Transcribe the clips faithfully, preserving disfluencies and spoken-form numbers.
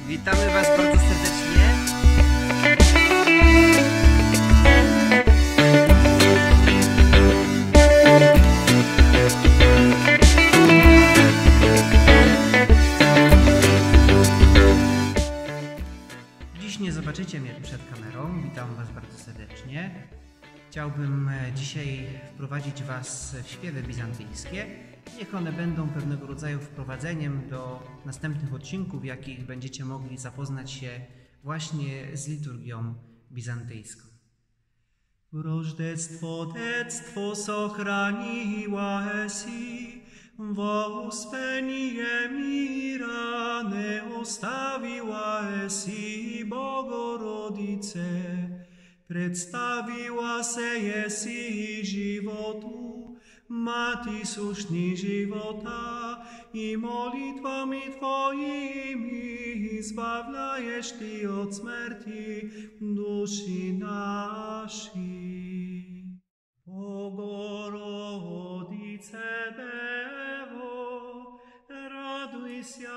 Witamy Was bardzo serdecznie. Dziś nie zobaczycie mnie przed kamerą. Witam Was bardzo serdecznie. Chciałbym dzisiaj wprowadzić Was w śpiewy bizantyjskie. Niech one będą pewnego rodzaju wprowadzeniem do następnych odcinków, w jakich będziecie mogli zapoznać się właśnie z liturgią bizantyjską. Wrożdectwo, dectwo sochraniła esi, wospenie mira ne ostawiła esi, Bogorodice. Przedstawiła se esi żywotu, Mati sušni života, i molitvami Tvojimi zbavljaješ Ti od smrti duši naši. Bogorodice Devo, raduj se,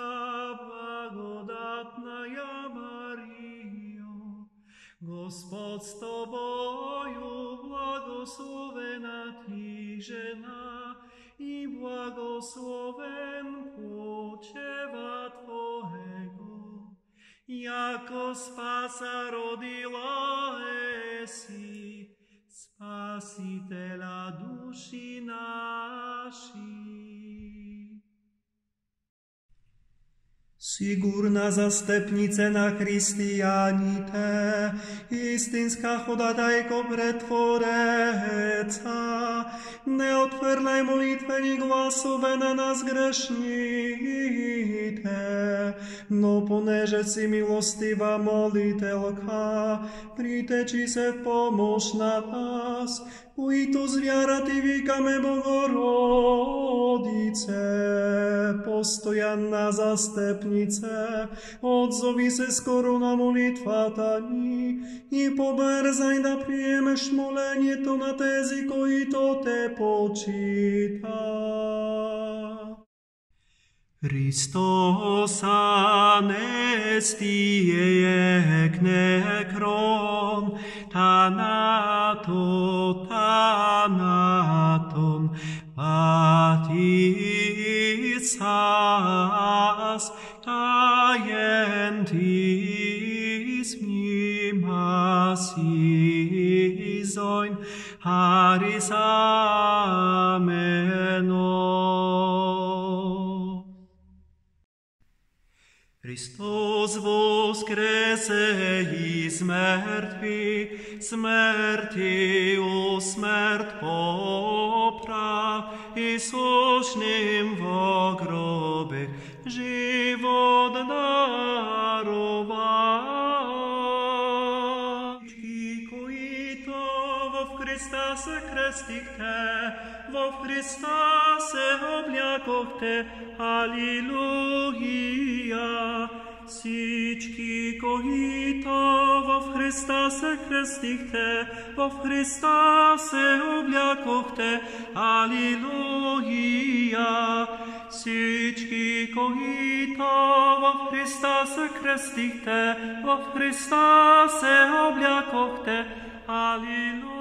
blagodatnaja Marijo, Gospod s Tobою, blagoslovena Ti žena, i blagosloven počeva Tvojego, jako spasa rodila esi, Spasitela duši naši. Sigurna zastępnice na Hristijanite, istinska hodajko pred Tvoreca, ne otwierlaj molitveni glasove na nas grešnite, no poneže si milostiva molitelka, priteči se v pomož na nas, ujito zvjarati vikame Bogorodice, postojanna zastępnice, odzovi se skoro na molitva tani i poberzaj da prijemeš molenje to na tezi koji to te počita. Christos anestie eknekron, thanato, thanaton, patisas, taentis mnimas isoin, haris ameno. Hristos voskrese iz mrtvih, smrti u smrt poprav, i sušnim v grobih život darova. Ti koji to v Hrista se krestih te, v Hrista se obljakoh te, Аллилуйя. Всички, които в Христа се крестихте, в Христа се облякохте, Аллилуйя. Всички, които в Христа се крестихте, в Христа се облякохте, Аллилуйя.